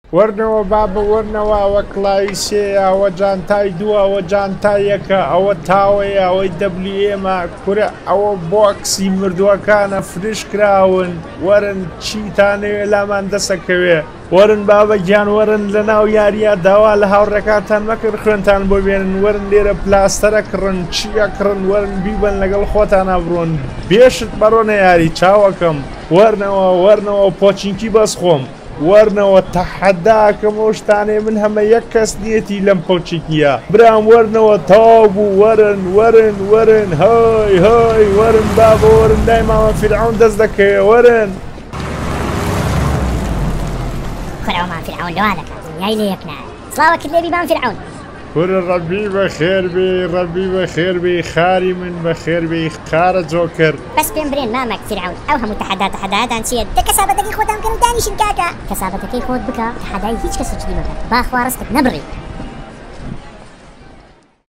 وەرنەوە بابە وەرنەوە ئەوە کڵاوی سێیە ئەوە جانتای دووە ئەوە جانتای یەکە ئەوە تاوەیە ئەوەی دەبلیێمە کورە ئەوە بۆکسی مردووەکانە فرش کراون وەرن چیتانەوێ لامان دەسەکەوێ وەرن بابە گیان وەرن لە ناو یاریە داوا لە هاوڕێکاتان مەکرد خوێنتان بۆ بێنن وەرن لێرە پلاستەرە کڕن چیە کڕن وەرن بیبن لەگەڵ خۆتان ئەبڕۆن بێشت بەڕۆنە یاری چاوەکەم وەرنەوە پۆچینکی بەس خۆم وەرنەوە تەحەداکەم ئەو شتانێ من هەمە یەک کەس نیەتی لەم پۆچێکیە برام وەرنەوە تاو بوو وەرن هەی وەرن بابە وەرن لای مامە فیرعەون دەست دەکەوێ وەرن خۆرەوەمان فیرعەون لەوا دەکات یای لێ یەک نایە سڵاوە کرد لێبی مام فیرعەون کورە ڕەبی بەخێر بێ ڕەبی بەخێر بێ خاری من بەخێر بێ خارە جۆکر بەس پێم برێن مامەک فیرعەون ئەو هەموو تەحەداتان چییە دە کەسابەتەکەی خۆتان بکەن و دانیشن کاکە کەسابەتەکەی خۆت بکە تەحەدای هیچ کەسێکی مەکە با خوا ڕستت نەبڕی